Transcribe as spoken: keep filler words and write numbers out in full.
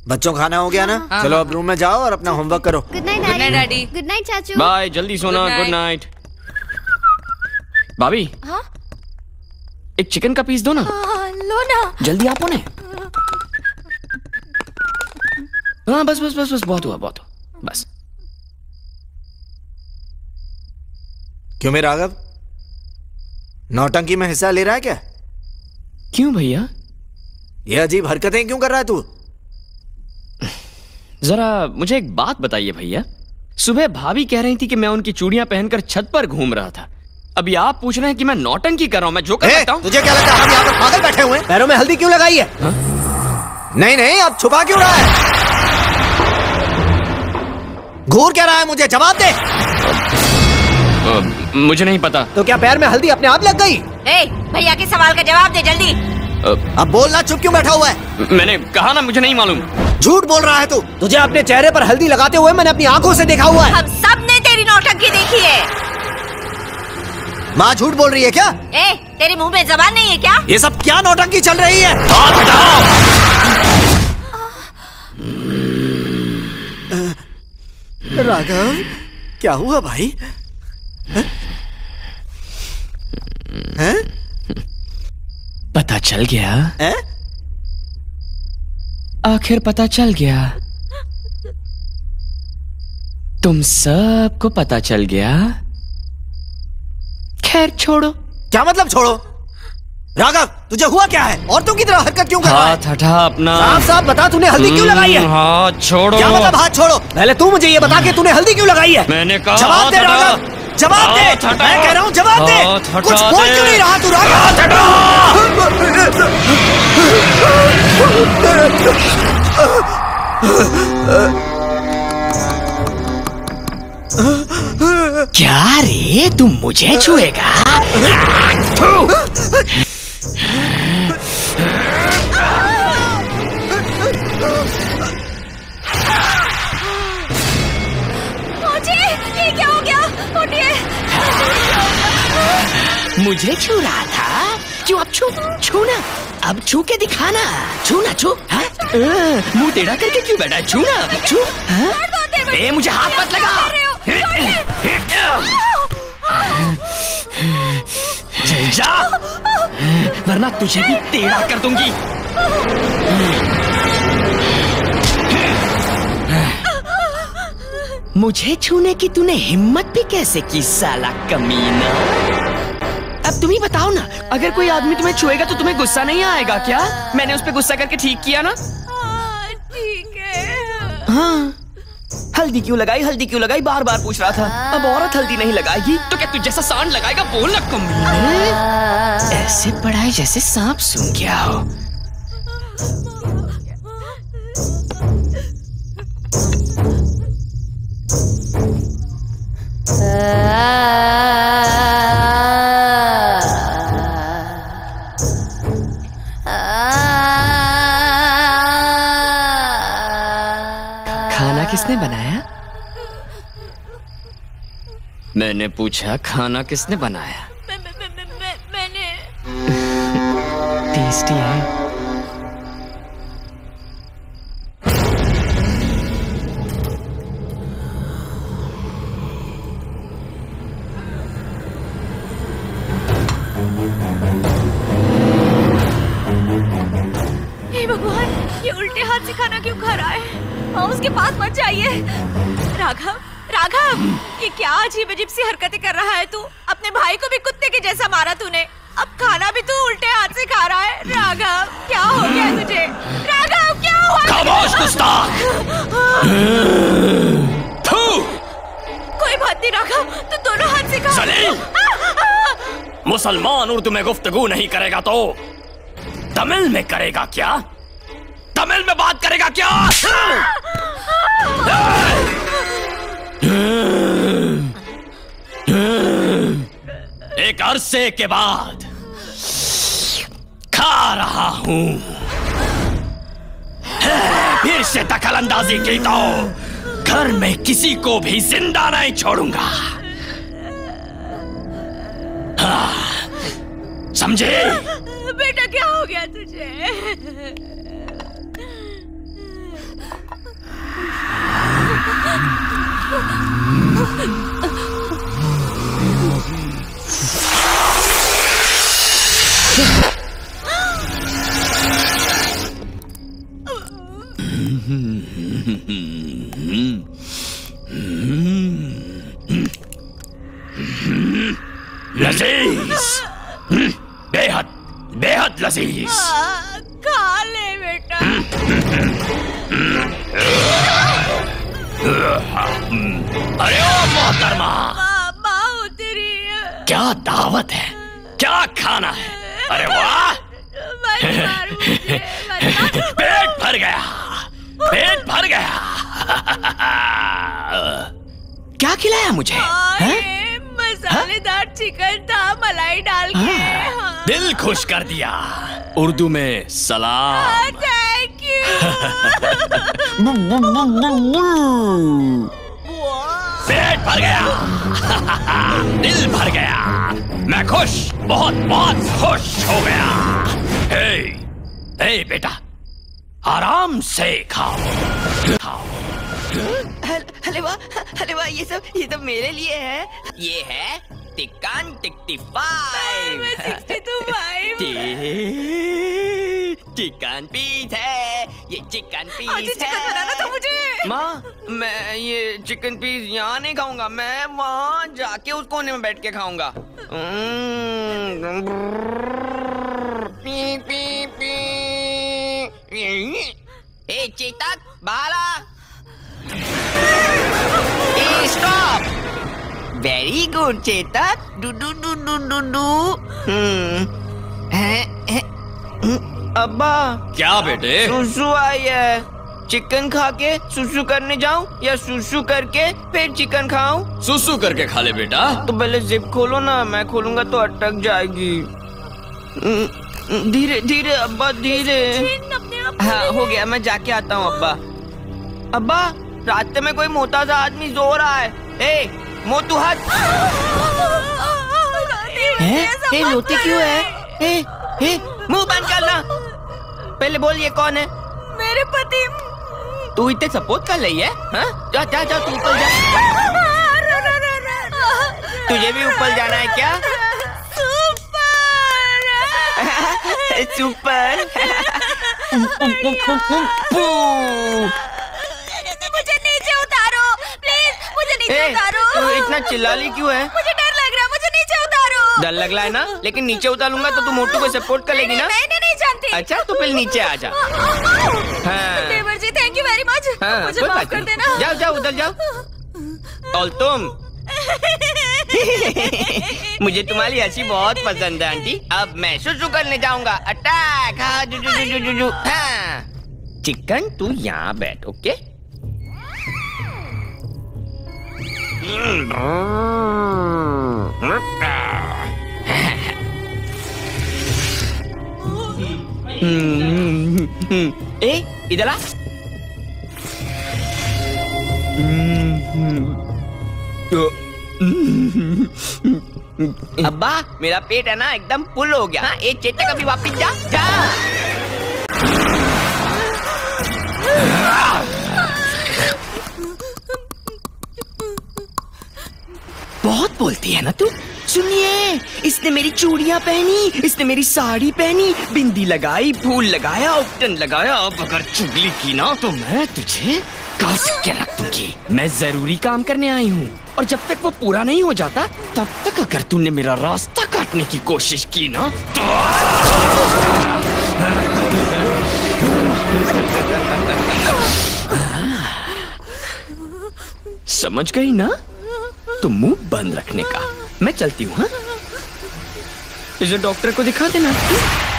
बच्चों खाना हो गया ना? हाँ, चलो अब रूम में जाओ और अपना होमवर्क करो। Good night daddy. Good night चाचू। बाय, जल्दी सोना। Good night. भाभी, हाँ? एक चिकन का पीस दो ना। हाँ, लो ना। जल्दी आपो ने। हाँ बस बस बस बस बहुत हुआ बहुत हुआ बस। क्यों मेरा राघव, नौटंकी में हिस्सा ले रहा है क्या? क्यों भैया? ये अजीब हरकतें क्यों कर रहा है तू? जरा मुझे एक बात बताइए भैया। सुबह भाभी कह रही थी कि मैं उनकी चूड़ियां पहनकर छत पर घूम रहा था। अभी आप पूछ रहे हैं कि मैं नौटंकी कर रहा हूं। मैं जो कर सकता हूं। तुझे क्या लगता है हम यहाँ पर पागल बैठे हुए हैं? पैरों में हल्दी क्यों लगाई है? हा? नहीं नहीं, अब छुपा क्यों रहा है? घूर क्या रहा है? मुझे जवाब दे। आ, मुझे नहीं पता। तो क्या पैर में हल्दी अपने आप लग गई? ए, भैया के सवाल का जवाब दे जल्दी। आ, अब बोलना, चुप क्यों बैठा हुआ है? मैंने कहा ना मुझे नहीं मालूम। झूठ बोल रहा है तू। तुझे अपने चेहरे पर हल्दी लगाते हुए मैंने अपनी आंखों से देखा हुआ है। हम सब ने तेरी नौटंकी देखी है। माँ झूठ बोल रही है क्या? ए, तेरे मुंह में जबान नहीं है क्या? ये सब क्या नौटंकी चल रही है? हाथ हटाओ। राघव, क्या हुआ भाई? है? है? पता चल गया? है? आखिर पता चल गया। तुम सबको पता चल गया। खैर छोड़ो। क्या मतलब छोड़ो? राघव, तुझे हुआ क्या है? औरतों की तरह हरकत क्यों कर रहा है? हाथ हटा अपना। साफ साफ बता, तूने हल्दी क्यों लगाई है? हाथ छोड़ो। क्या मतलब हाथ छोड़ो? पहले तू मुझे ये बता कि तूने हल्दी क्यों लगाई है? मैंने कहा जवाब दे राघव, जवाब दे। मैं कह रहा हूँ जवाब दे। कुछ बोल क्यों नहीं रहा तू राघव? क्या रे, तुम मुझे छुएगा? ये क्या हो गया? मुझे छू रहा था। क्यों अब छू छू ना, अब छू के दिखाना। छू ना छू। मुंह टेढ़ा करके क्यों बैठा? छू ना छू। ए, मुझे हाथ मत लगा। चल जा, वरना तुझे भी टेढ़ा कर दूंगी। मुझे छूने की तूने हिम्मत भी कैसे की साला कमीना? अब तुम ही बताओ ना, अगर कोई आदमी तुम्हें छुएगा तो तुम्हें गुस्सा नहीं आएगा क्या? मैंने उस पे गुस्सा करके ठीक किया ना? हाँ, ठीक है। हाँ, हल्दी क्यों लगाई, हल्दी क्यों लगाई बार बार पूछ रहा था। अब औरत हल्दी नहीं लगाएगी तो क्या तू जैसा सांड लगाएगा? बोल ना कमीने। ऐसे पढ़ाई जैसे सांप सूंघ गया हो। खाना किसने बनाया? मैंने पूछा खाना किसने बनाया? मैं, मैं, मैं, मैं, मैं, मैंने। टेस्टी है। हे भगवान, ये उल्टे हाथ से खाना क्यों खा रहा है? हाँ, उसके पास मत जाइए। राघव, राघव, ये क्या अजीब अजीब सी हरकतें कर रहा है तू? अपने भाई को भी कुत्ते के जैसा मारा तूने, अब खाना भी तू उल्टे हाथ से खा रहा है। राघव, क्या हो गया तुझे? राघव, क्या हुआ? खामोश गुस्ताख! कोई बात नहीं राघव, तू दोनों हाथ से खा। सलीम! मुसलमान उर्दू में गुफ्तगू नहीं करेगा तो तमिल में करेगा क्या? तमिल में बात करेगा क्या? एक अरसे के बाद खा रहा हूं। फिर से दखल अंदाजी की तो घर में किसी को भी जिंदा नहीं छोड़ूंगा। हाँ, समझे? बेटा क्या हो गया तुझे? लजीज, बेहद बेहद लजीज। हाँ, खा ले बेटा। अरे ओ मोहतरमा, माँ उतरी है। क्या दावत है, क्या खाना है? अरे वाह, मत मार मुझे, मत मार। पेट भर गया, पेट भर गया। क्या खिलाया मुझे? अरे, मसालेदार चिकन था, मलाई डाल के। हाँ। दिल खुश कर दिया। उर्दू में सलाम। Thank you. पेट भर गया, दिल भर गया, मैं खुश, बहुत बहुत खुश हो गया। हे, हे बेटा, आराम से खाओ, खाओ। हलवा हलवा, ये सब ये सब मेरे लिए है। ये है टिक्कान टिक्टी फाइव। चिकन पीस है, ये चिकन पीस चिकन बनाना था मुझे। माँ, मैं ये चिकन पीस यहाँ नहीं खाऊंगा, मैं वहाँ जाके उस कोने में बैठ के खाऊंगा। पी पी पी। ए चेतक, बाला, स्टॉप। Very good Chetak. डू डू डू डू डू डू। अब्बा, क्या बेटे? सुसु आई है। चिकन खा के सुसु करने जाऊं या सुसु करके फिर चिकन खाऊं? सुसु करके खा ले बेटा। तो पहले जिप खोलो ना, मैं खोलूंगा तो अटक जाएगी। धीरे धीरे अब्बा, धीरे। हाँ हो गया, मैं जाके आता हूँ अब्बा। अब्बा, रास्ते में कोई मोटा सा आदमी सो रहा है। ए, मोटू हट। ए, रोते क्यों है? ए, ए, मुंह बंद करना। पहले बोल, ये कौन है? मेरे पति। तू इतने सपोर्ट कर रही है? हाँ? जा जा जा, तू ऊपर जा। तुझे भी ऊपर जाना है क्या? सुपर। मुझे नीचे उतारो प्लीज, मुझे नीचे ए, उतारो। तू इतना चिल्लाली क्यों है? मुझे डर लग रहा है, मुझे नीचे उतारो। डर लग रहा है ना? लेकिन नीचे उतारूंगा तो तू मोटू को सपोर्ट कर लेगी ना? मैं नहीं जानती। अच्छा, तो फिर नीचे आ जा। हाँ। देवर जी, थैंक यू वेरी मच। हाँ, मुझे कोई माफ बात कर नहीं। देना। जाओ जाओ, उधर जाओ। और तुम? मुझे तुम्हारी हंसी बहुत पसंद है आंटी। अब मैं सुसु करने जाऊंगा। अटैक। हाँ, जु, जु, जु, जु, जु, हाँ। चिकन, तू यहाँ बैठ, ओके? ए, इधर आ। अब्बा, मेरा पेट है ना एकदम फुल हो गया। हाँ, एक चेटे कभी वापिस जा जा। बहुत बोलती है ना तू। सुनिए, इसने मेरी चूड़ियां पहनी, इसने मेरी साड़ी पहनी, बिंदी लगाई, फूल लगाया, उपटन लगाया। अब अगर चुगली की ना तो मैं तुझे कस के रख दूंगी। मैं जरूरी काम करने आई हूँ, और जब तक वो पूरा नहीं हो जाता तब तक अगर तूने मेरा रास्ता काटने की कोशिश की ना तो... समझ गई ना? तो मुंह बंद रखने का। मैं चलती हूँ। हाँ, इसे डॉक्टर को दिखा देना।